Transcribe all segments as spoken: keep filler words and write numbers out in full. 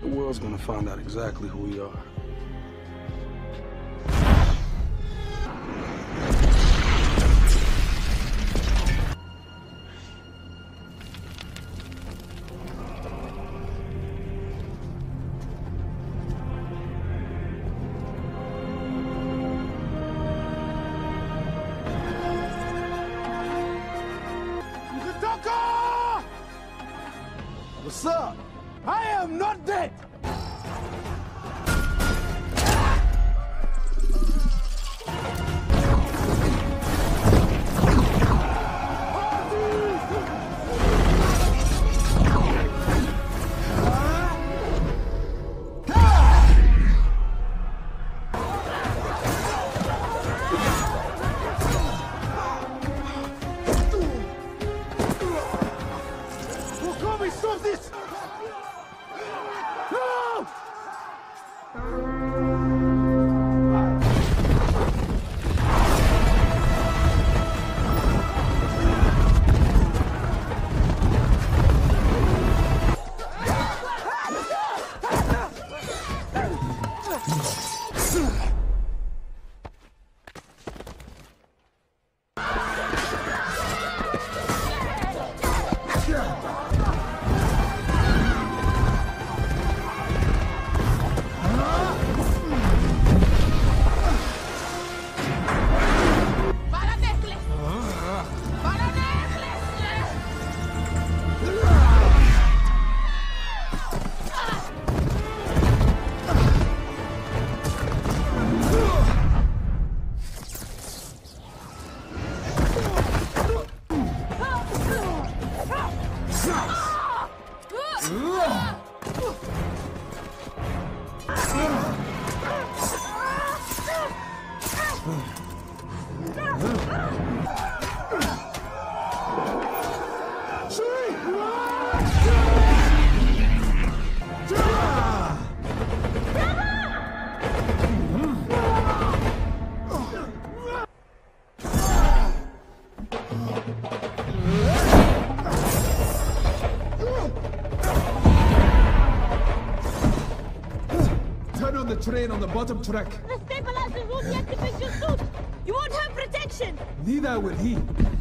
The world's gonna find out exactly who we are. What's up? I am not dead! Stop this! No! Turn on the train on the bottom track. The stabilizers won't deactivate your suit! You won't have protection! Neither will he.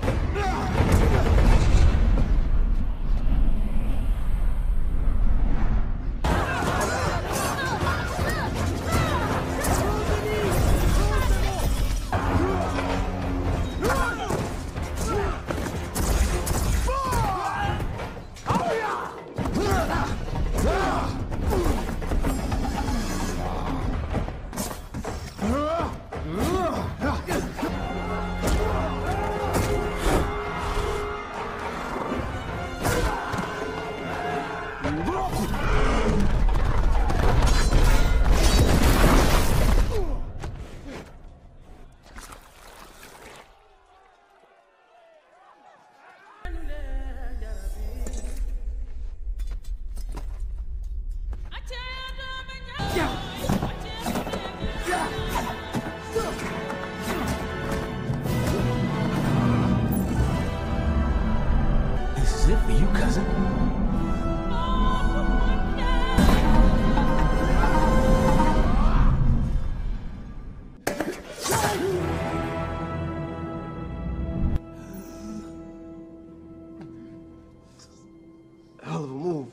This is it for you, cousin. Hell of a move.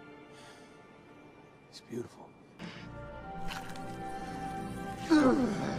It's beautiful.